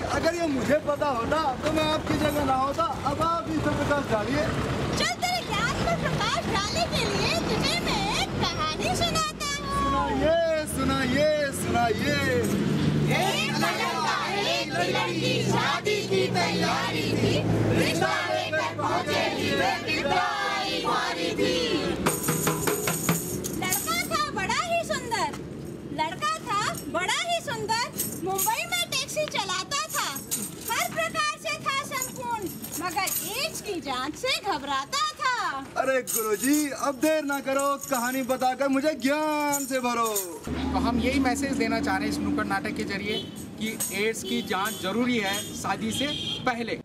अगर ये मुझे पता होता तो मैं आपकी जगह ना होता। अब आप इस पर प्रकाश डालिए। चल तेरे ज्ञान पर प्रकाश डालने के लिए तुझे मैं एक कहानी सुनाता हूँ। सुनाइए सुनाइए सुनाइए। एक लड़की शादी की तैयारी थी, रिश्ता लेकर पहुँचे ही वे विदाई वाली थी। बड़ा ही सुंदर मुंबई में टैक्सी चलाता था। हर प्रकार से था संपूर्ण, मगर एड्स की जांच से घबराता था। अरे गुरुजी, अब देर ना करो, कहानी बताकर मुझे ज्ञान से भरो। तो हम यही मैसेज देना चाह रहे हैं इस नुक्कड़ नाटक के जरिए कि एड्स की जांच जरूरी है शादी से पहले।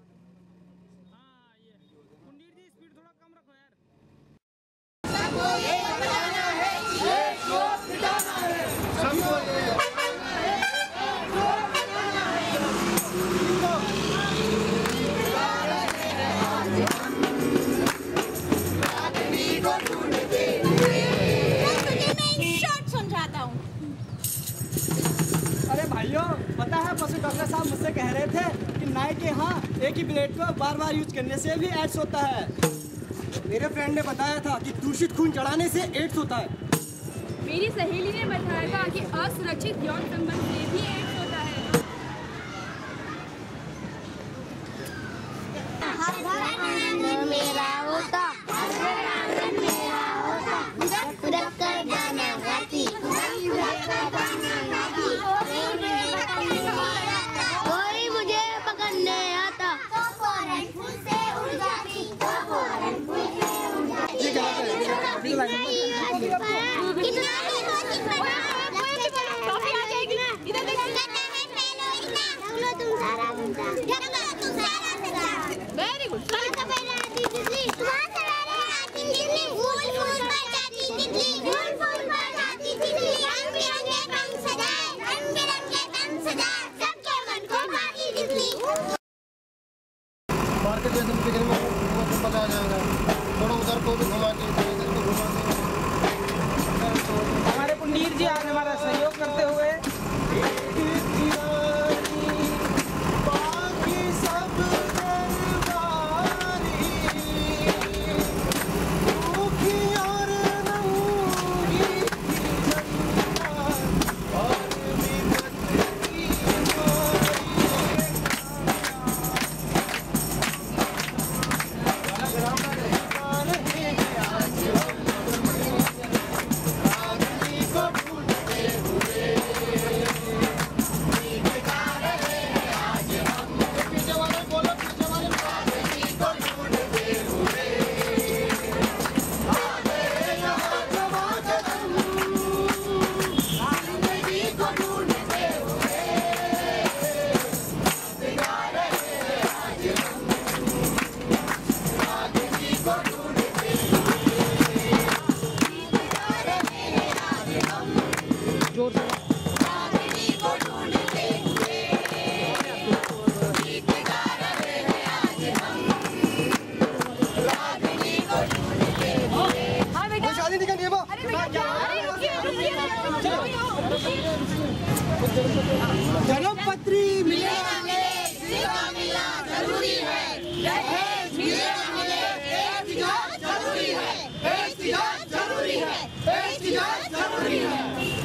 पता है पशु डॉक्टर साहब मुझसे कह रहे थे कि नाई के यहाँ एक ही ब्लेड को बार बार यूज करने से भी एड्स होता है। मेरे फ्रेंड ने बताया था कि दूषित खून चढ़ाने से एड्स होता है। मेरी सहेली ने बताया था कि असुरक्षित यौन संबंध से भी एड्स होता है। मेरा होता कोई मुझे पकड़ने आता तो फौरन फूल से उड़ जाती, तो फौरन फूल से उड़ जाती। कितना इधर तुम सारा वेरी गुड। मार्केट जैसे दिखने में पता आ जाएगा। थोड़ा उधर को भी घुमा के इधर को घुमा के। हमारे पुनीर जी आज हमारा सहयोग करते हुए जन्मपत्री मिले मिलना जरूरी है। दहेज मिले जरूरी है। जरूरी है।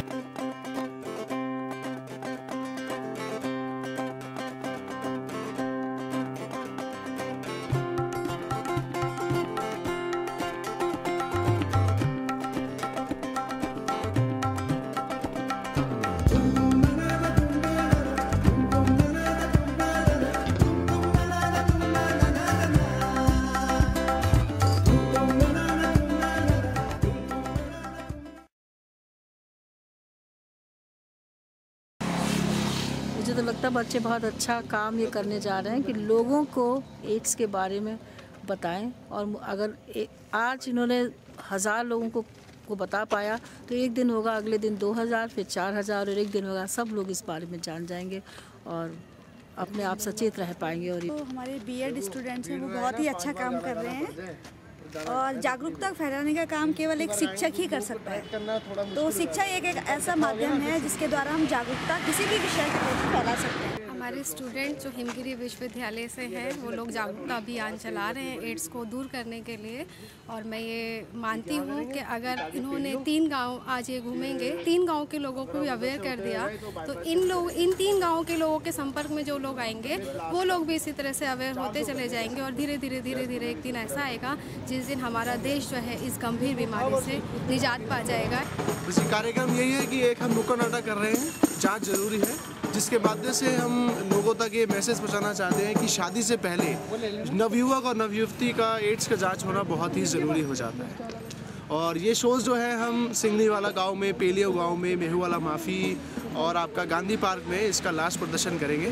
मुझे तो लगता है बच्चे बहुत अच्छा काम ये करने जा रहे हैं कि लोगों को एड्स के बारे में बताएं। और अगर आज इन्होंने 1000 लोगों को बता पाया तो एक दिन होगा, अगले दिन 2000, फिर 4000 और एक दिन होगा सब लोग इस बारे में जान जाएंगे और अपने आप सचेत रह पाएंगे। और तो हमारे बीएड स्टूडेंट्स हैं वो बहुत ही अच्छा काम कर रहे हैं और जागरूकता फैलाने का काम केवल एक शिक्षक ही कर सकता है। तो शिक्षा एक ऐसा माध्यम है जिसके द्वारा हम जागरूकता किसी भी विषय को फैला सकते हैं। हमारे स्टूडेंट जो हिमगिरी विश्वविद्यालय से हैं वो लोग जागरूकता अभियान चला रहे हैं एड्स को दूर करने के लिए। और मैं ये मानती हूँ कि अगर इन्होंने 3 गांव आज ये घूमेंगे, 3 गांव के लोगों को भी अवेयर कर दिया तो इन 3 गाँव के लोगों के संपर्क में जो लोग आएंगे वो लोग भी इसी तरह से अवेयर होते चले जाएंगे और धीरे धीरे एक दिन ऐसा आएगा जिस दिन हमारा देश जो है इस गंभीर बीमारी से निजात पा जाएगा। इसी कार्यक्रम यही है कि एक हम नुक्कड़ नाटक कर रहे हैं, जांच जरूरी है, जिसके माध्यम से हम लोगों तक ये मैसेज पहुंचाना चाहते हैं कि शादी से पहले नवयुवक और नवयुवती का एड्स का जांच होना बहुत ही ज़रूरी हो जाता है। और ये शोज़ जो है हम सिंगनी वाला गांव में, पेलियो गांव में, मेहू वाला माफ़ी और आपका गांधी पार्क में इसका लास्ट प्रदर्शन करेंगे।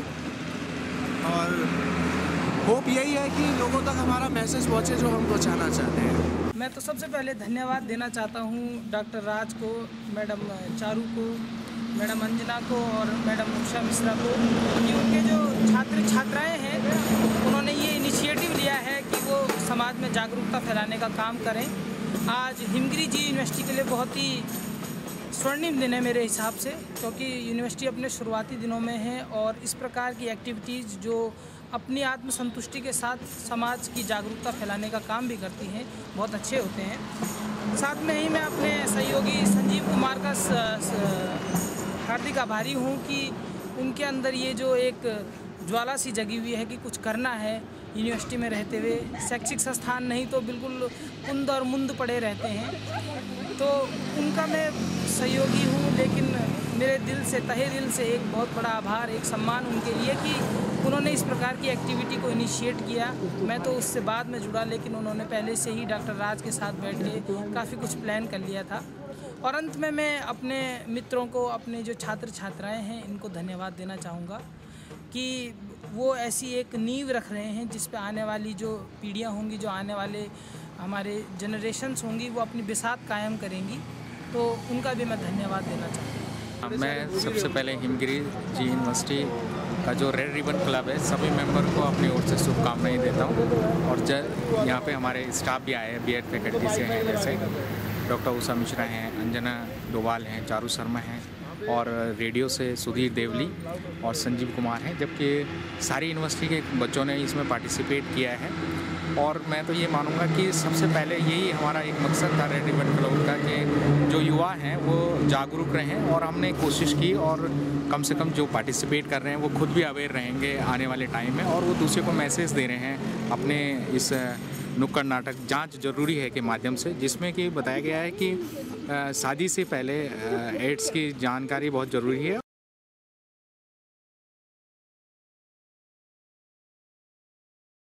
और होप यही है कि लोगों तक हमारा मैसेज पहुँचे जो हम पहुँचाना चाहते हैं। मैं तो सबसे पहले धन्यवाद देना चाहता हूँ डॉक्टर राज को, मैडम चारू को, मैडम अंजना को और मैडम उषा मिश्रा को कि उनके जो छात्र छात्राएं हैं उन्होंने ये इनिशिएटिव लिया है कि वो समाज में जागरूकता फैलाने का काम करें। आज हिमगिरी जी यूनिवर्सिटी के लिए बहुत ही स्वर्णिम दिन है मेरे हिसाब से, क्योंकि यूनिवर्सिटी अपने शुरुआती दिनों में है और इस प्रकार की एक्टिविटीज़ जो अपनी आत्मसंतुष्टि के साथ समाज की जागरूकता फैलाने का काम भी करती हैं बहुत अच्छे होते हैं। साथ में ही मैं अपने सहयोगी संजीव कुमार का हार्दिक आभारी हूँ कि उनके अंदर ये जो एक ज्वाला सी जगी हुई है कि कुछ करना है यूनिवर्सिटी में रहते हुए। शैक्षिक संस्थान नहीं तो बिल्कुल कुंद और मुंद पड़े रहते हैं, तो उनका मैं सहयोगी हूँ, लेकिन मेरे दिल से, तहे दिल से एक बहुत बड़ा आभार, एक सम्मान उनके लिए कि उन्होंने इस प्रकार की एक्टिविटी को इनिशिएट किया। मैं तो उससे बाद में जुड़ा, लेकिन उन्होंने पहले से ही डॉक्टर राज के साथ बैठ के काफ़ी कुछ प्लान कर लिया था। और अंत में मैं अपने मित्रों को, अपने जो छात्र छात्राएं हैं, इनको धन्यवाद देना चाहूँगा कि वो ऐसी एक नींव रख रहे हैं जिस पे आने वाली जो पीढ़ियाँ होंगी, जो आने वाले हमारे जनरेशन्स होंगी, वो अपनी बिसात कायम करेंगी। तो उनका भी मैं धन्यवाद देना चाहूँगा। मैं सबसे पहले हिमगिरी जी यूनिवर्सिटी का जो रेड रिबन क्लब है सभी मेंबर को अपनी ओर से शुभकामनाएं देता हूँ। और यहाँ पे हमारे स्टाफ भी आए हैं, बीएड फैकल्टी से हैं, जैसे डॉक्टर उषा मिश्रा हैं, अंजना डोवाल हैं, चारू शर्मा हैं और रेडियो से सुधीर देवली और संजीव कुमार हैं, जबकि सारी यूनिवर्सिटी के बच्चों ने इसमें पार्टिसिपेट किया है। और मैं तो ये मानूंगा कि सबसे पहले यही हमारा एक मकसद था रेड रिबन क्लब का कि जो युवा हैं वो जागरूक रहें, और हमने कोशिश की और कम से कम जो पार्टिसिपेट कर रहे हैं वो खुद भी अवेयर रहेंगे आने वाले टाइम में, और वो दूसरे को मैसेज दे रहे हैं अपने इस नुक्कड़ नाटक जांच जरूरी है के माध्यम से, जिसमें कि बताया गया है कि शादी से पहले एड्स की जानकारी बहुत ज़रूरी है